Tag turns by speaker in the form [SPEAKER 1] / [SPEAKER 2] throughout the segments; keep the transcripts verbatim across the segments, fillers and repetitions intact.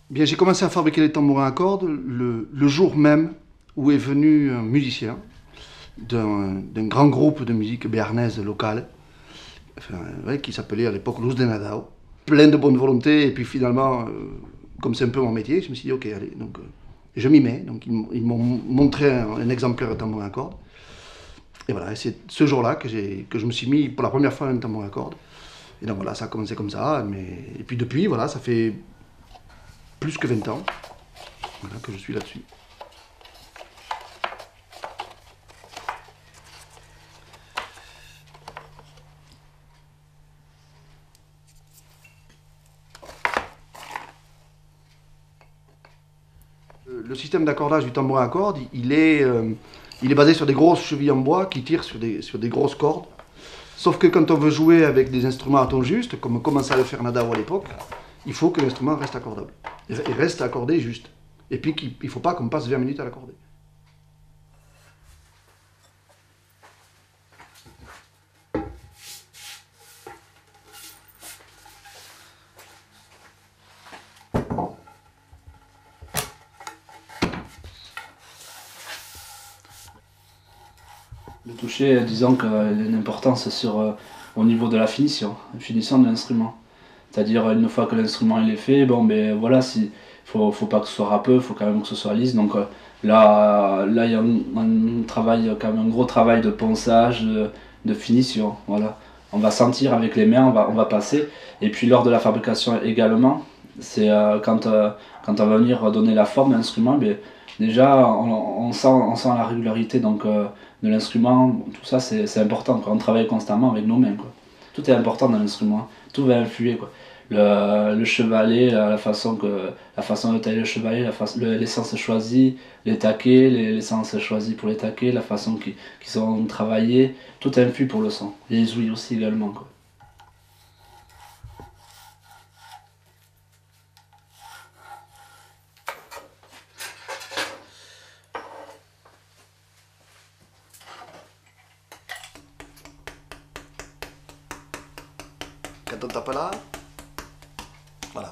[SPEAKER 1] Bien, j'ai commencé à fabriquer les tambourins à cordes le, le jour même où est venu un musicien d'un d'un grand groupe de musique béarnaise locale, enfin, ouais, qui s'appelait à l'époque Luz de Nadao. Plein de bonne volonté, et puis finalement, euh, comme c'est un peu mon métier, je me suis dit, ok, allez, donc euh, je m'y mets. Donc ils, m- ils m'ont montré un, un exemplaire de tambourin à cordes. Et voilà, et c'est ce jour-là que, j'ai- que je me suis mis pour la première fois à un tambourin à cordes. Et donc voilà, ça a commencé comme ça. Mais... Et puis depuis, voilà, ça fait plus que vingt ans voilà, que je suis là-dessus. Le système d'accordage du tambourin à cordes, il est, euh, il est basé sur des grosses chevilles en bois qui tirent sur des, sur des grosses cordes. Sauf que quand on veut jouer avec des instruments à ton juste, comme commençait à le faire Nadao à l'époque, il faut que l'instrument reste accordable. Il reste accordé juste. Et puis il ne faut pas qu'on passe vingt minutes à l'accorder.
[SPEAKER 2] Le toucher, disons qu'il a une importance sur, euh, au niveau de la finition, la finition de l'instrument. C'est-à-dire, une fois que l'instrument il est fait, bon, ben voilà, il faut, faut pas que ce soit râpeux, il faut quand même que ce soit lisse. Donc euh, là, là, il y a un, un travail, quand même un gros travail de ponçage, de, de finition. Voilà. On va sentir avec les mains, on va, on va passer. Et puis lors de la fabrication également, c'est euh, quand, euh, quand on va venir donner la forme à l'instrument, ben, déjà on, on, sent, on sent la régularité donc, euh, de l'instrument. Tout ça c'est important, quoi. On travaille constamment avec nos mains, quoi. Tout est important dans l'instrument, tout va influer, quoi. Le, le chevalet, la, la façon que la façon de tailler le chevalet, la fa- le- l'essence choisie, les taquets, les- l'essence choisie pour les taquets, la façon qui, qui sont travaillés, tout influe pour le son. Les ouïes aussi également, quoi.
[SPEAKER 1] Quand on tape là, voilà.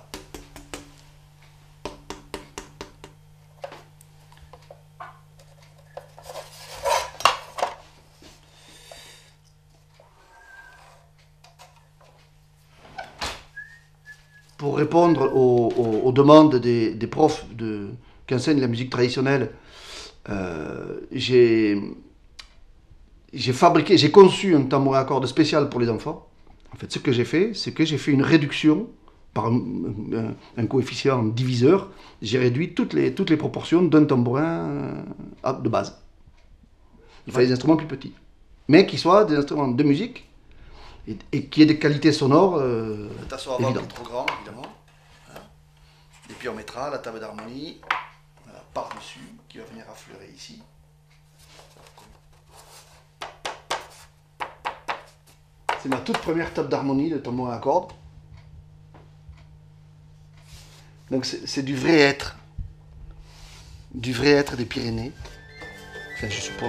[SPEAKER 1] Pour répondre aux, aux- aux demandes des, des profs de, qui enseignent la musique traditionnelle, euh, j'ai j'ai fabriqué, j'ai conçu un tambourin à cordes spécial pour les enfants. En fait, ce que j'ai fait, c'est que j'ai fait une réduction par un, un- un coefficient diviseur. J'ai réduit toutes les, toutes les proportions d'un tambourin euh, de base. Il fallait des instruments plus petits, mais qui soient des instruments de musique et, et qui aient des qualités sonores euh, le tasseau avant évidentes. Qui est trop grand, évidemment. Voilà. Et puis on mettra la table d'harmonie voilà, par-dessus, qui va venir affleurer ici. C'est ma toute première table d'harmonie de tambourin à cordes. Donc c'est du vrai être. Du vrai être des Pyrénées. Enfin, je suppose.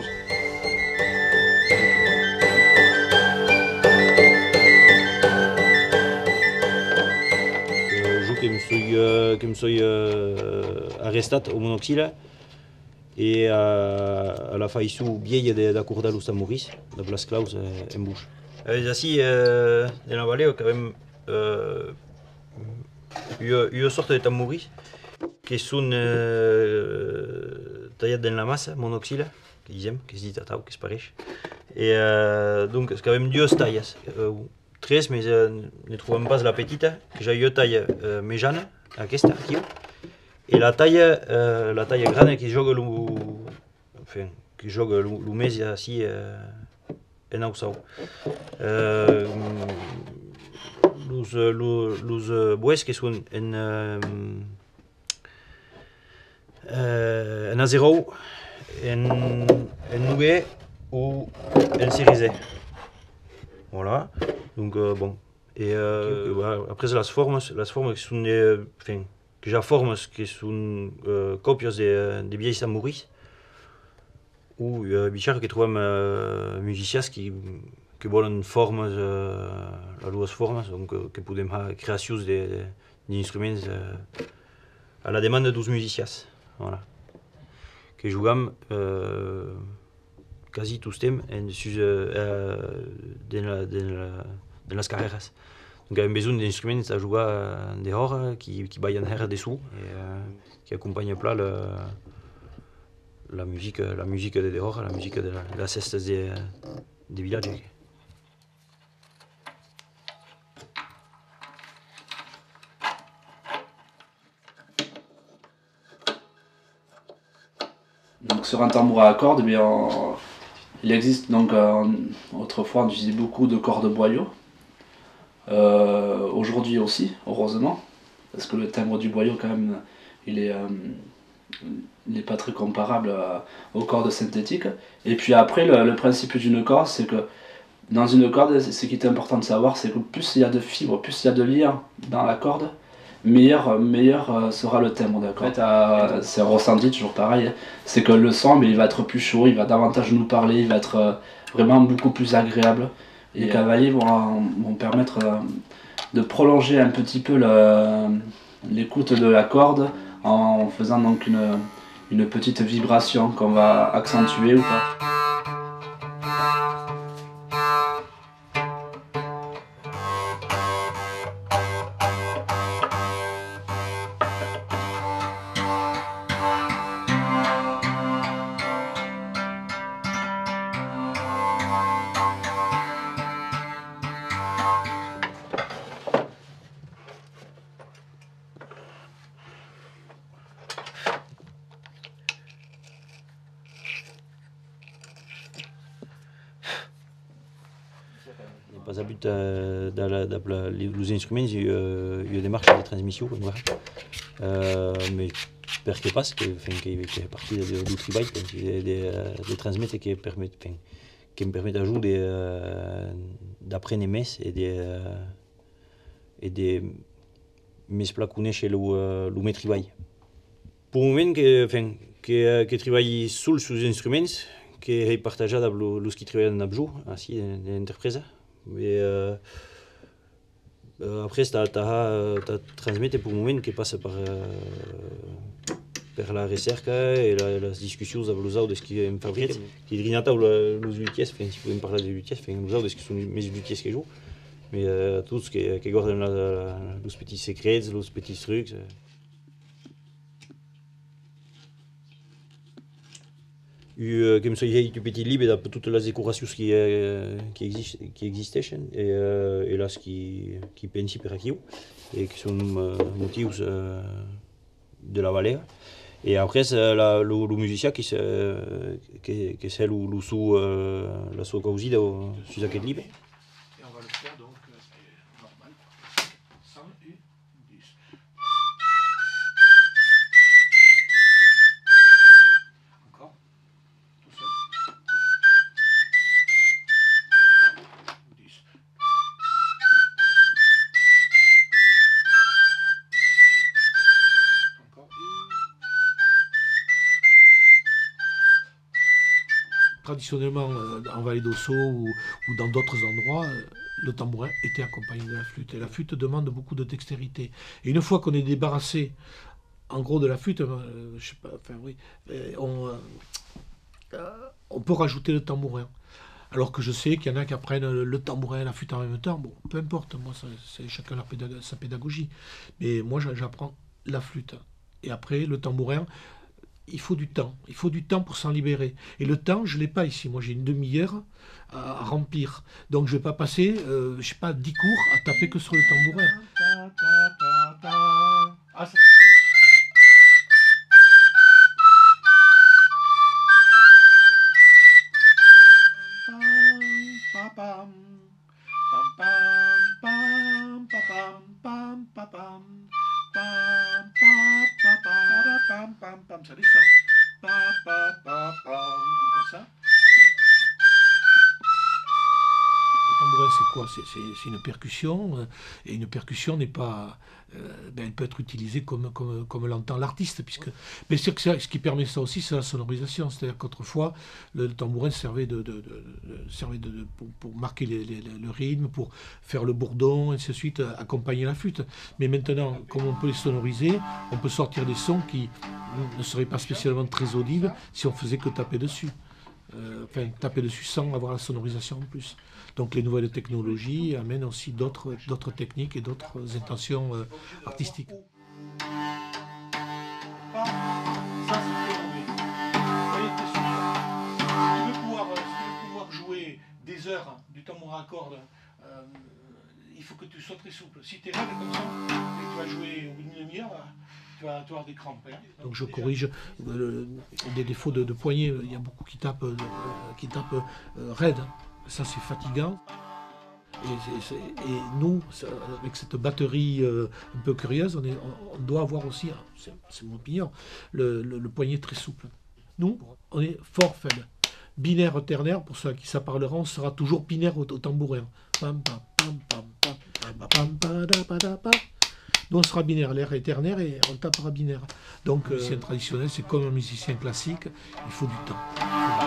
[SPEAKER 3] Euh, jo que me soy, euh, que me soy euh, arrestat au monoxyle et euh, a la faïsou vieille de la cour d'Alus Maurice, de Blas Claus euh, en bouche. Euh, así, euh, en la vallée, quand même, euh, une, une sorte de tambouris qui sont euh, taillés dans la masse, monoxyle, que disem, que se dit tatau, que se pareix. Et euh, donc, c'est quand même deux tailles. Euh, tres, mais euh, ne trouvons pas la petite, que j'ai eu taille euh, méjane, aquesta, aquí. Et la taille, euh, la taille grande qui joue le, enfin, qui joue le, le mes ici euh, en Ausau. Euh, los, los, los bois qui sont en, euh, euh, en azero, en, en noué ou en cerisé. Voilà. Donc euh, bon. Et euh, okay, okay. Après les formes, les formes qui sont euh, enfin, que j'ai formes qui sont euh, copies des, des vieilles samouris ou euh, bichard qui trouvent euh, musiciens qui qui veulent formes euh, la dues formes donc euh, que podem ha créacions d'instruments euh, à la demande de douze musicias. Voilà. Que jouam euh, quasi tous temps en sus euh, dans, la, dans, la, dans las carreras. Donc, il y a besoin d'instruments à jouer dehors qui, qui baillent en l'air dessous et euh, qui accompagnent plat le, la musique, la musique de dehors, la musique de la, de la ceste des, des villages.
[SPEAKER 2] Donc sur un tambourin à cordes, eh bien, on, il existe donc euh, autrefois on utilisait beaucoup de cordes boyaux. Euh, Aujourd'hui aussi, heureusement, parce que le timbre du boyau quand même, il est, euh, il n'est pas très comparable à, aux cordes synthétiques. Et puis après, le, le principe d'une corde, c'est que dans une corde, ce qui est important de savoir, c'est que plus il y a de fibres, plus il y a de liens dans la corde, meilleur, meilleur sera le timbre de la corde. En fait, c'est un ressenti toujours pareil, c'est que le son, mais il va être plus chaud, il va davantage nous parler, il va être vraiment beaucoup plus agréable. Et les cavaliers vont, vont permettre de prolonger un petit peu l'écoute de la corde en faisant donc une, une petite vibration qu'on va accentuer ou pas.
[SPEAKER 3] Pas à but euh, dans, la, dans la, les, les instruments, il y, a, il y a des marches de transmission, euh, mais per que passe, qui fait partie du tribal, des, des, des transmetteurs qui permettent, enfin, qui me permettent d'ajouter euh, d'après les messes et des euh, et des messes placounées chez le euh, le travail. Pour le moment, que enfin que que travaille sous sous instruments, qui est partagé avec les qui travaillent dans l'abjou, ainsi l'entreprise. Mais euh, euh, après, tu as transmis pour le moment qui passe par, euh, par la recherche et la, la discussion avec les autres de ce qui est fabriqué. Qui est rien les outils, si vous pouvez me parler des outils, les autres de ce qui sont mes outils qui jouent. Mais euh, tout ce qui, qui garde les petits secrets, les petits trucs. Euh, comme ça, il y a petit libre dans toutes les décorations qui, euh, qui, existe, qui existaient et, euh, et là, ce qui, qui pensent par aquí, et qui sont euh, motifs euh, de la vallée. Et après, c'est la, le, le musicien qui c'est qui, qui c'est le, le sous euh, la sous causie sur cette libre.
[SPEAKER 4] Et on va le faire donc euh, normal, cent et dix. Encore. Tout seul. dix. Encore. Traditionnellement, en Vallée d'Ossau ou, ou dans d'autres endroits, le tambourin était accompagné de la flûte. Et la flûte demande beaucoup de dextérité. Et une fois qu'on est débarrassé, en gros, de la flûte, euh, je sais pas, enfin oui, on, euh, on peut rajouter le tambourin. Alors que je sais qu'il y en a qui apprennent le tambourin et la flûte en même temps. Bon, peu importe, moi, c'est chacun leur pédag- sa pédagogie. Mais moi, j'apprends la flûte. Et après, le tambourin, il faut du temps. Il faut du temps pour s'en libérer. Et le temps, je ne l'ai pas ici. Moi, j'ai une demi-heure à, à remplir. Donc, je ne vais pas passer, euh, je sais pas, dix cours à taper que sur le tambourin. Ta, ta, ta, ta. Ah, ça... Ça descend. Encore ça. Le tambourin c'est quoi? C'est une percussion, euh, et une percussion n'est pas... Euh, ben, elle peut être utilisée comme, comme, comme l'entend l'artiste, puisque... Mais c'est que ça, ce qui permet ça aussi, c'est la sonorisation. C'est-à-dire qu'autrefois, le, le tambourin servait, de, de, de, de, servait de, de, pour, pour marquer les, les, le rythme, pour faire le bourdon, et ainsi de suite, accompagner la flûte. Mais maintenant, comme on peut les sonoriser, on peut sortir des sons qui ne seraient pas spécialement très audibles si on faisait que taper dessus. Euh, enfin, taper dessus sans avoir la sonorisation en plus. Donc les nouvelles technologies amènent aussi d'autres d'autres techniques et d'autres intentions euh, artistiques.
[SPEAKER 5] Ça, c'est si tu veux pouvoir, si tu veux pouvoir jouer des heures du tambourin à cordes, euh, il faut que tu sois très souple. Si tu es raide comme ça, et tu vas jouer au bout d'une demi-heure, tu vas avoir des crampes. Hein.
[SPEAKER 4] Donc je corrige euh, des défauts de, de poignet. Il y a beaucoup qui tapent, euh, qui tapent euh, raide. Ça c'est fatigant. Et, et, et nous, ça, avec cette batterie euh, un peu curieuse, on, est, on, on doit avoir aussi, c'est mon opinion, le, le, le poignet très souple. Nous, on est fort faible. Binaire ternaire, pour ceux à qui ça parlera, on sera toujours binaire au, au tambourin. Pam, pam, pam, pam, pam, pam, pam, pam, pam, pam, pam. Nous, on sera binaire, l'air est ternaire et on tapera binaire. Donc, euh, un musicien traditionnel, c'est comme un musicien classique, il faut du temps.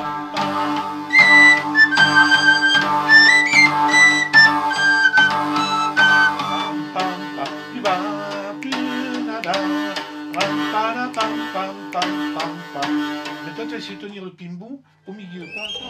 [SPEAKER 5] Maintenant, tu vas essayer de tenir le pimbou au milieu.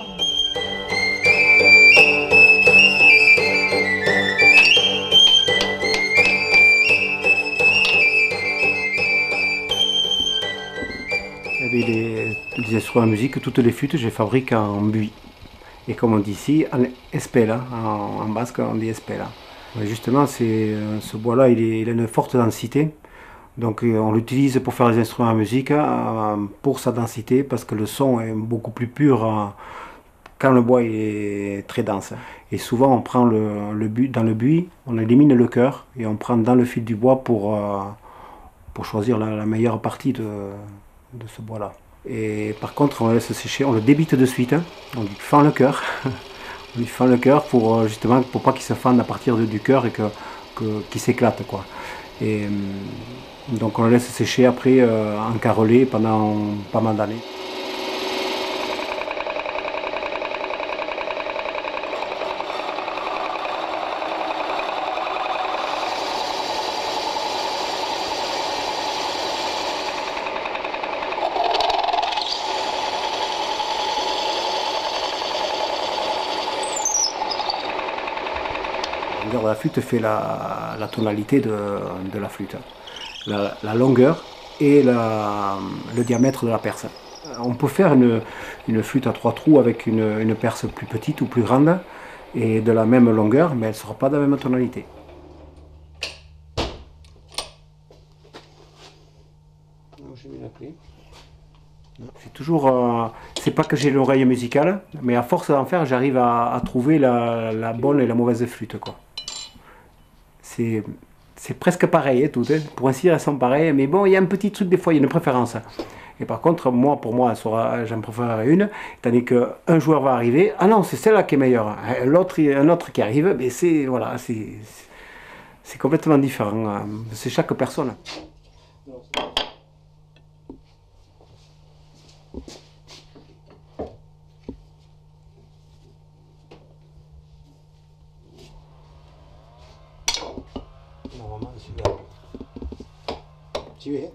[SPEAKER 6] Les, les instruments de musique, toutes les flûtes, je les fabrique en buis. Et comme on dit ici, en espela, en, en basque on dit espela. Et justement, ce bois-là, il, il a une forte densité. Donc on l'utilise pour faire les instruments de musique, euh, pour sa densité, parce que le son est beaucoup plus pur euh, quand le bois est très dense. Et souvent on prend le, le buis, dans le buis, on élimine le cœur et on prend dans le fil du bois pour, euh, pour choisir la, la meilleure partie de, de ce bois-là. Et par contre on le laisse sécher, on le débite de suite, hein. On lui fend le cœur, on lui fend le cœur pour justement pour pas qu'il se fende à partir de, du cœur et que, que, qu'il s'éclate, quoi. Et donc on le laisse sécher après euh, en carrelé pendant pas mal d'années. La flûte fait la, la tonalité de, de la flûte, la, la longueur et la, le diamètre de la perce. On peut faire une, une flûte à trois trous avec une, une perce plus petite ou plus grande et de la même longueur, mais elle ne sera pas de la même tonalité. C'est toujours, euh, c'est pas que j'ai l'oreille musicale, mais à force d'en faire, j'arrive à, à trouver la, la bonne et la mauvaise flûte, quoi. C'est presque pareil, hein, tout, hein. Pour ainsi dire, elles sont pareilles, mais bon, il y a un petit truc, des fois, il y a une préférence. Et par contre, moi, pour moi, j'en préférerais une, tandis qu'un joueur va arriver, ah non, c'est celle-là qui est meilleure. L'autre, un autre qui arrive, mais c'est voilà, c'est complètement différent. C'est chaque personne.
[SPEAKER 3] Normalement, celui-là. Tu es.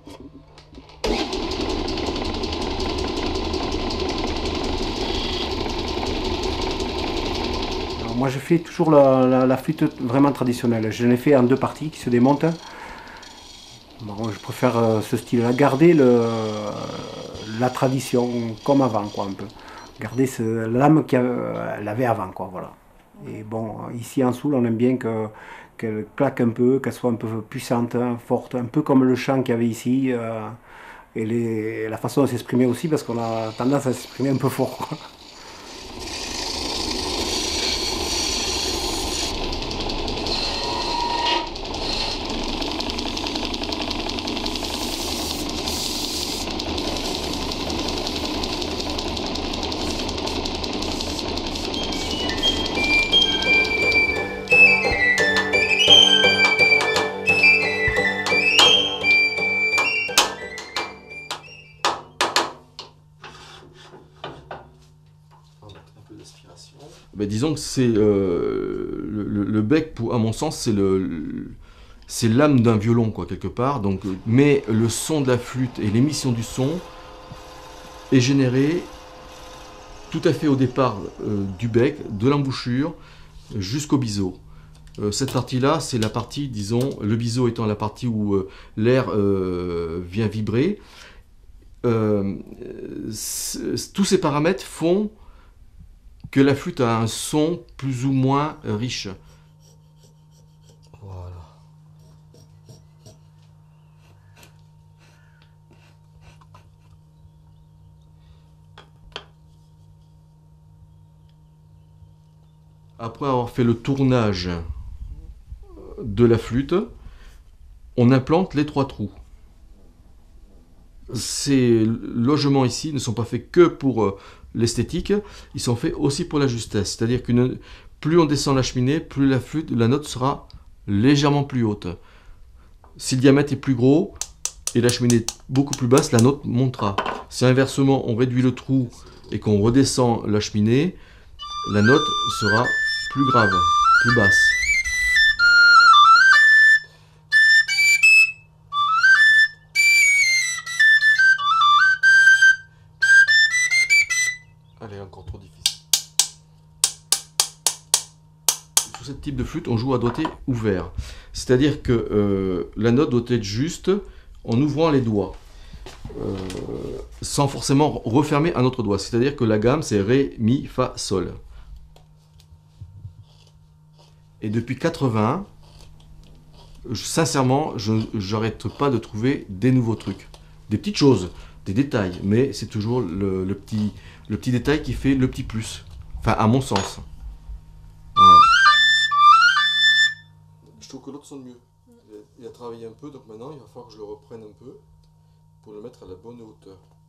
[SPEAKER 6] Alors, moi, je fais toujours la, la, la flûte vraiment traditionnelle. Je l'ai fait en deux parties qui se démontent. Bon, je préfère euh, ce style-là, garder le, la tradition comme avant, quoi, un peu. Garder l'âme qu'elle avait avant, quoi, voilà. Et bon, ici en Soule, on aime bien que qu'elle claque un peu, qu'elle soit un peu puissante, forte, un peu comme le chant qu'il y avait ici, euh, et les, la façon de s'exprimer aussi, parce qu'on a tendance à s'exprimer un peu fort, quoi.
[SPEAKER 7] ben, disons que c'est euh, le, le, le bec, pour, à mon sens, c'est le, c'est l'âme d'un violon, quoi, quelque part. Donc, mais le son de la flûte et l'émission du son est généré tout à fait au départ euh, du bec, de l'embouchure, jusqu'au biseau. Euh, cette partie-là, c'est la partie, disons, le biseau étant la partie où euh, l'air euh, vient vibrer. Euh, tous ces paramètres font que la flûte a un son plus ou moins riche. Voilà. Après avoir fait le tournage de la flûte, on implante les trois trous. Ces logements ici ne sont pas faits que pour l'esthétique, ils sont faits aussi pour la justesse. C'est-à-dire que plus on descend la cheminée, plus la flûte, la note sera légèrement plus haute. Si le diamètre est plus gros et la cheminée est beaucoup plus basse, la note montera. Si inversement on réduit le trou et qu'on redescend la cheminée, la note sera plus grave, plus basse. Elle est encore trop difficile. Sur ce type de flûte, on joue à doigté ouvert. C'est-à-dire que euh, la note doit être juste en ouvrant les doigts, euh, sans forcément refermer un autre doigt. C'est-à-dire que la gamme, c'est Ré, Mi, Fa, Sol. Et depuis quatre-vingts, sincèrement, je n'arrête pas de trouver des nouveaux trucs. Des petites choses, des détails, mais c'est toujours le, le, petit, le petit détail qui fait le petit plus. Enfin, à mon sens. Voilà. Je trouve que l'autre sonne mieux. Il a travaillé un peu, donc maintenant il va falloir que je le reprenne un peu pour le mettre à la bonne hauteur.